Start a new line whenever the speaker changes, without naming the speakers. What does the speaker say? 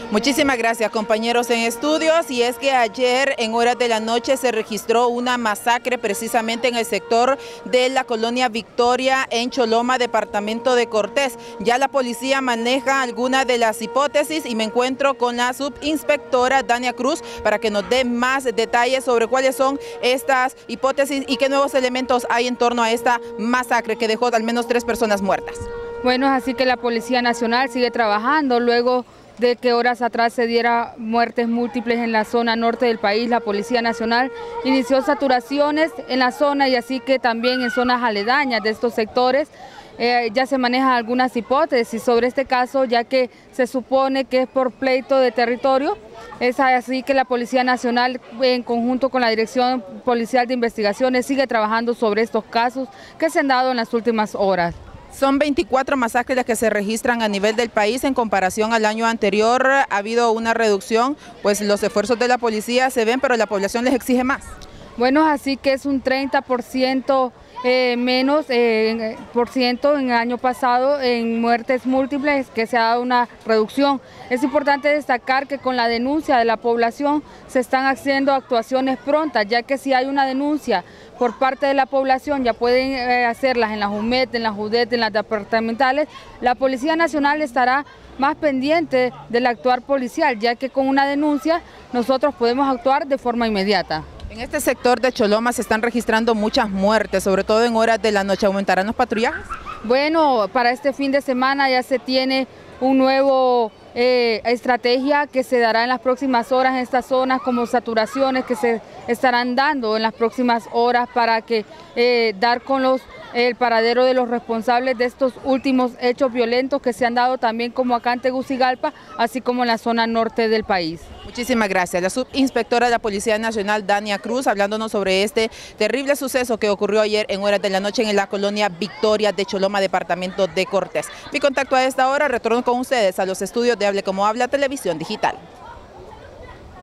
Muchísimas gracias, compañeros en estudios. Y es que ayer en horas de la noche se registró una masacre precisamente en el sector de la colonia Victoria en Choloma, departamento de Cortés. Ya la policía maneja algunas de las hipótesis y me encuentro con la subinspectora Dania Cruz para que nos dé más detalles sobre cuáles son estas hipótesis y qué nuevos elementos hay en torno a esta masacre que dejó al menos 3 personas muertas.
Bueno, así que la Policía Nacional sigue trabajando luego de que horas atrás se diera muertes múltiples en la zona norte del país. La Policía Nacional inició saturaciones en la zona y así que también en zonas aledañas de estos sectores. Ya se manejan algunas hipótesis sobre este caso, ya que se supone que es por pleito de territorio. Es así que la Policía Nacional, en conjunto con la Dirección Policial de Investigaciones, sigue trabajando sobre estos casos que se han dado en las últimas horas.
Son 24 masacres las que se registran a nivel del país en comparación al año anterior. Ha habido una reducción, pues los esfuerzos de la policía se ven, pero la población les exige más.
Bueno, así que es un 30% menos en el año pasado en muertes múltiples, que se ha dado una reducción. Es importante destacar que con la denuncia de la población se están haciendo actuaciones prontas, ya que si hay una denuncia por parte de la población, ya pueden hacerlas en la JUMET, en la JUDET, en las departamentales. La Policía Nacional estará más pendiente del actuar policial, ya que con una denuncia nosotros podemos actuar de forma inmediata.
En este sector de Choloma se están registrando muchas muertes, sobre todo en horas de la noche. ¿Aumentarán los patrullajes?
Bueno, para este fin de semana ya se tiene un nuevo estrategia que se dará en las próximas horas en estas zonas, como saturaciones que se estarán dando en las próximas horas para que dar con el paradero de los responsables de estos últimos hechos violentos que se han dado también como acá en Tegucigalpa, así como en la zona norte del país.
Muchísimas gracias. La subinspectora de la Policía Nacional, Dania Cruz, hablándonos sobre este terrible suceso que ocurrió ayer en horas de la noche en la colonia Victoria de Choloma, departamento de Cortés. Mi contacto a esta hora, retorno con ustedes a los estudios de Hable Como Habla Televisión Digital.